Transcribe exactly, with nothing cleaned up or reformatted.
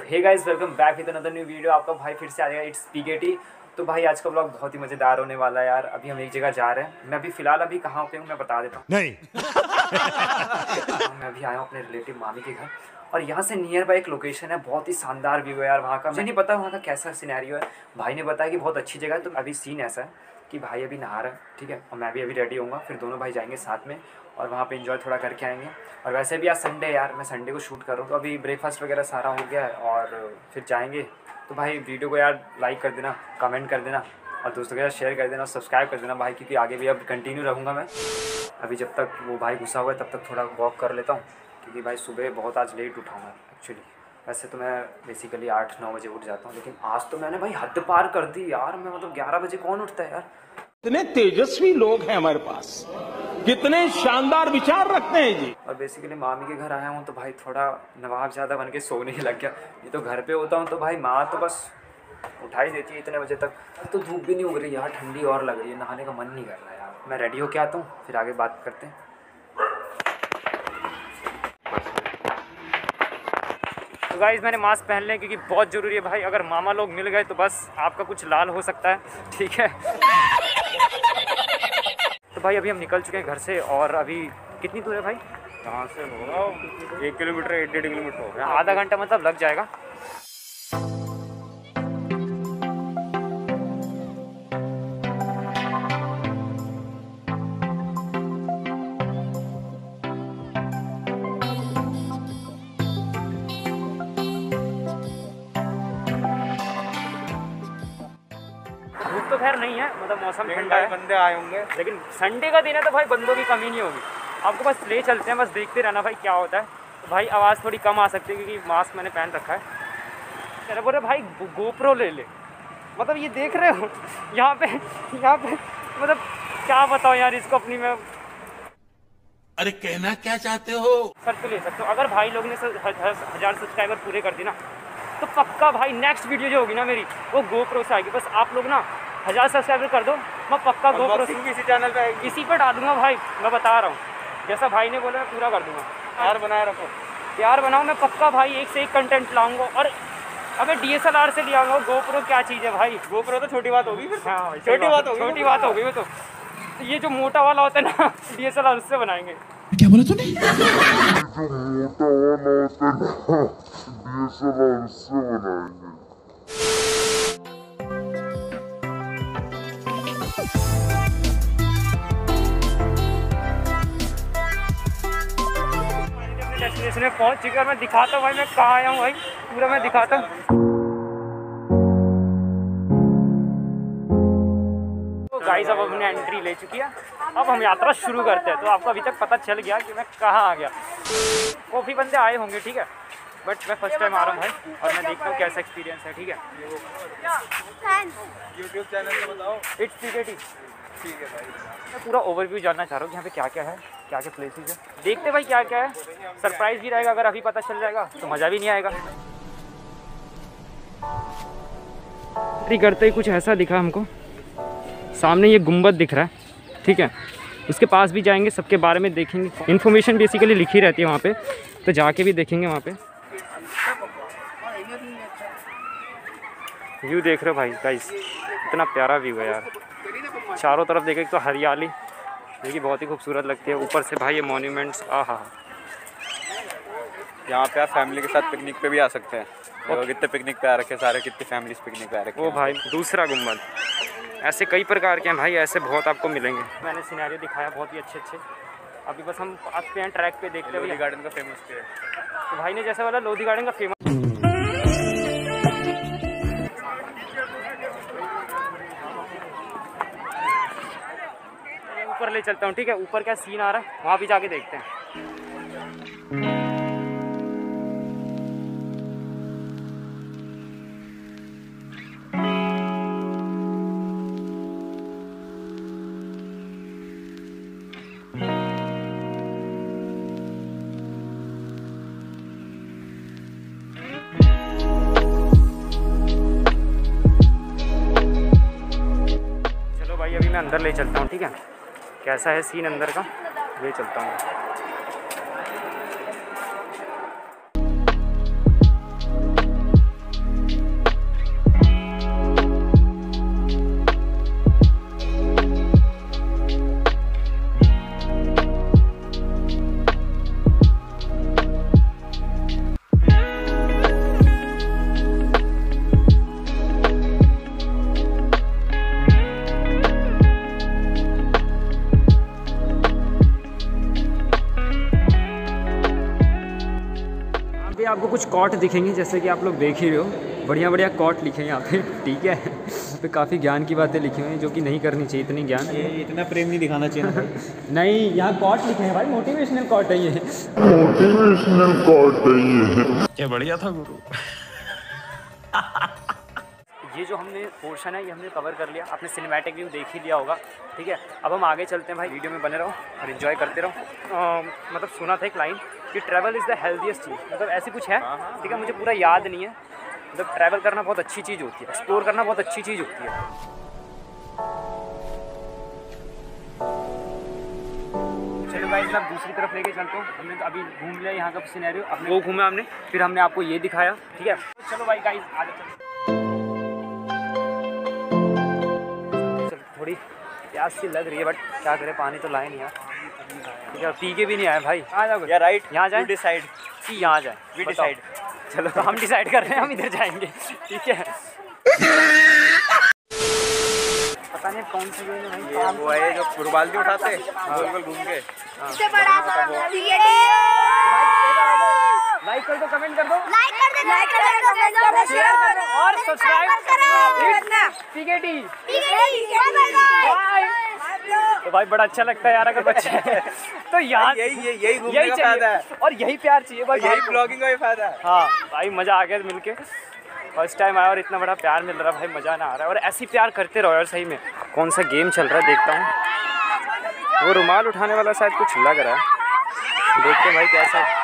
Hey guys, welcome back with another new video. आपका भाई फिर से आ जाएगा, इट्स पीकेटी। तो भाई आज का ब्लॉग बहुत ही मज़ेदार होने वाला है यार। अभी हम एक जगह जा रहे हैं। मैं अभी फ़िलहाल अभी कहाँ पे हूँ मैं बता देता हूँ। नहीं मैं अभी आया हूँ अपने रिलेटिव मामी के घर, और यहाँ से नियर बाय एक लोकेशन है, बहुत ही शानदार व्यू है यार वहाँ का। मुझे नहीं पता वहाँ का कैसा सिनेरियो है। भाई ने बताया कि बहुत अच्छी जगह है। तो अभी सीन ऐसा है कि भाई अभी नहा रहा है, ठीक है, और मैं भी अभी रेडी होऊंगा, फिर दोनों भाई जाएंगे साथ में और वहाँ पे एंजॉय थोड़ा करके आएंगे। और वैसे भी आज संडे यार, मैं संडे को शूट कर रहा हूँ, तो अभी ब्रेकफास्ट वगैरह सारा हो गया है और फिर जाएंगे। तो भाई वीडियो को यार लाइक कर देना, कमेंट कर देना और दोस्तों के साथ शेयर कर देना और सब्सक्राइब कर देना भाई, क्योंकि आगे भी अब कंटिन्यू रहूँगा मैं। अभी जब तक वो भाई घुसा हुआ है तब तक थोड़ा वॉक कर लेता हूँ, क्योंकि भाई सुबह बहुत आज लेट उठा हूँ एक्चुअली। वैसे तो मैं बेसिकली आठ नौ बजे उठ जाता हूँ, लेकिन आज तो मैंने भाई हद पार कर दी यार। मैं मतलब ग्यारह बजे कौन उठता है यार। कितने तेजस्वी लोग हैं हमारे पास, कितने शानदार विचार रखते हैं जी। और बेसिकली मामी के घर आया हूँ तो भाई थोड़ा नवाब ज़्यादा बन के सोने ही लग गया। ये तो घर पे होता हूँ तो भाई माँ तो बस उठा ही देती है इतने बजे तक। तो धूप भी नहीं उग रही यार, ठंडी और लग रही है, नहाने का मन नहीं कर रहा यार। मैं रेडी होके आता हूँ, फिर आगे बात करते हैं। तो गाइस मैंने मास्क पहन लें क्योंकि बहुत ज़रूरी है भाई। अगर मामा लोग मिल गए तो बस आपका कुछ लाल हो सकता है, ठीक है। तो भाई अभी हम निकल चुके हैं घर से, और अभी कितनी दूर है भाई? यहाँ से होगा एक किलोमीटर एक डेढ़ किलोमीटर होगा, आधा घंटा मतलब लग जाएगा। धूप तो खैर नहीं है, मतलब मौसम ठंडा है, बंदे आए होंगे, लेकिन संडे का दिन है तो भाई बंदों की कमी नहीं होगी। आपको बस ले चलते हैं, बस देखते रहना भाई क्या होता है। तो भाई आवाज़ थोड़ी कम आ सकती है क्योंकि मास्क मैंने पहन रखा है। चलो बोले भाई गोप्रो ले ले, मतलब ये देख रहे हो यहाँ पे यहाँ पे मतलब क्या बताओ यार इसको अपनी मैं। अरे कहना क्या चाहते हो? सर तो ले सकते हो। अगर भाई लोग ने हज़ार सब्सक्राइबर पूरे कर दी ना तो पक्का भाई नेक्स्ट वीडियो जो होगी ना मेरी वो गोप्रो से आएगी। बस आप लोग ना हज़ार सब्सक्राइबर कर दो, मैं पक्का गोप्रो से इसी चैनल पे आएगी, इसी पे डालूंगा भाई। मैं बता रहा हूँ, जैसा भाई ने बोला मैं पूरा कर दूंगा। यार बनाए रखो, यार बनाओ, मैं पक्का भाई एक से एक कंटेंट लाऊंगा। और अबे डी एस एल आर से ले आऊँगा। गोप्रो क्या चीज़ है भाई? गोप्रो तो छोटी बात होगी फिर। हाँ छोटी बात होगी, छोटी बात होगी वो तो। ये जो मोटा वाला होता है ना डी एस एल आर उससे बनाएंगे। क्या बोला तूने? डेस्टिनेशन में पहुंच चुका है। मैं दिखाता हूँ भाई मैं कहाँ आया हूँ भाई, पूरा मैं दिखाता हूँ। तो गाइस अब हमने एंट्री ले चुकी है, अब हम यात्रा शुरू करते हैं। तो आपको अभी तक पता चल गया कि मैं कहाँ आ गया। काफ़ी बंदे आए होंगे, ठीक है, बट मैं फर्स्ट टाइम आ रहा हूँ भाई, और मैं देखता हूँ कैसा एक्सपीरियंस है, ठीक है। यूट्यूब चैनल से बताओ, इट्स पीकेटी। ठीक है भाई। मैं पूरा ओवरव्यू जानना चाह रहा हूँ कि यहाँ पे क्या क्या है, क्या क्या प्लेसेस है। देखते भाई क्या क्या है, सरप्राइज भी रहेगा। अगर अभी पता चल जाएगा तो मज़ा भी नहीं आएगा। एंट्री करते ही कुछ ऐसा दिखा हमको, सामने ये गुंबद दिख रहा है, ठीक है। उसके पास भी जाएंगे, सबके बारे में देखेंगे। इन्फॉर्मेशन बेसिकली लिखी रहती है वहाँ पे, तो जाके भी देखेंगे वहाँ पे। व्यू देख रहे हो भाई गाइस, इतना प्यारा व्यू है यार। चारों तरफ देखें तो हरियाली, देखिए बहुत ही खूबसूरत लगती है। ऊपर से भाई ये मॉन्यूमेंट्स, आहा। यहाँ पे आप फैमिली के साथ पिकनिक पे भी आ सकते हैं। देखो कितने पिकनिक पे आ रखे सारे, कितनी फैमिलीज पिकनिक पे आ रखे। वो भाई दूसरा गुम्बद, ऐसे कई प्रकार के हैं भाई, ऐसे बहुत आपको मिलेंगे। मैंने सिनेरियो दिखाया बहुत ही अच्छे अच्छे। अभी बस हम आते हैं ट्रैक पे, देखते हैं। लोधी गार्डन का फेमस है, तो भाई ने जैसे बोला लोधी गार्डन का फेमस। ऊपर ले चलता हूँ, ठीक है। ऊपर क्या सीन आ रहा है वहाँ भी जाके देखते हैं। चलो भाई अभी मैं अंदर ले चलता हूँ, ठीक है। कैसा है सीन अंदर का, ले चलता हूँ। कुछ कॉट दिखेंगे जैसे कि आप लोग देख ही रहे हो, बढ़िया बढ़िया कॉट लिखे हैं यहाँ पे, ठीक है। यहाँ पे काफ़ी ज्ञान की बातें लिखी हुई हैं जो कि नहीं करनी चाहिए इतनी ज्ञान, ये इतना प्रेम नहीं दिखाना चाहिए। नहीं यहाँ कॉट लिखे हैं भाई, मोटिवेशनल कॉट है ये। मोटिवेशनल कॉट है ये। क्या बढ़िया था गुरु। ये जो हमने पोर्शन है ये हमने कवर कर लिया, आपने सिनेमैटिक व्यू देख ही लिया होगा, ठीक है। अब हम आगे चलते हैं भाई, वीडियो में बने रहो और एंजॉय करते रहो। आ, मतलब सुना था एक लाइन कि ट्रैवल इज़ द हेल्दीएस्ट चीज़, मतलब ऐसी कुछ है, ठीक है, मुझे पूरा याद नहीं है। मतलब ट्रैवल करना बहुत अच्छी चीज़ होती है, एक्सप्लोर करना बहुत अच्छी चीज़ होती है। चलो भाई मैं दूसरी तरफ लेके चलता हूँ, हमने तो अभी घूम लिया यहाँ का सिनेरियो, अपने वो घूमा हमने, फिर हमने आपको ये दिखाया, ठीक है। चलो भाई गाइस आगे चलते। थोड़ी प्यास सी लग रही है बट क्या करें, पानी तो लाए नहीं यार, ठीक है, पी के भी नहीं आए भाई। आ जाओ या राइट, यहाँ जाए डिसाइड कि यहाँ जाए, वी डिसाइड। चलो तो हम डिसाइड कर रहे हैं, हम इधर जाएंगे, ठीक है। पता नहीं कौन सी वे में भाई, ये वो है जो फुटबॉल भी उठाते हैं गोल गोल घूम के। लाइक कर दो, कमेंट कर दो, लाइक कर दो, लाइक कर दो, शेयर कर दो और सब्सक्राइब करो। PKT bye. तो भाई बड़ा अच्छा लगता है यार अगर बच्चे तो यार यही यही यही घूमने का फायदा है और यही प्यार चाहिए भाई, यही ब्लॉगिंग का भी फायदा है। हाँ भाई मज़ा आ गया मिलके, फर्स्ट टाइम आया और इतना बड़ा प्यार मिल रहा है भाई, मज़ा ना आ रहा है। और ऐसी प्यार करते रहो यार सही में। कौन सा गेम चल रहा है देखता हूँ, वो रुमाल उठाने वाला शायद कुछ लग रहा है, देखते हैं भाई कैसा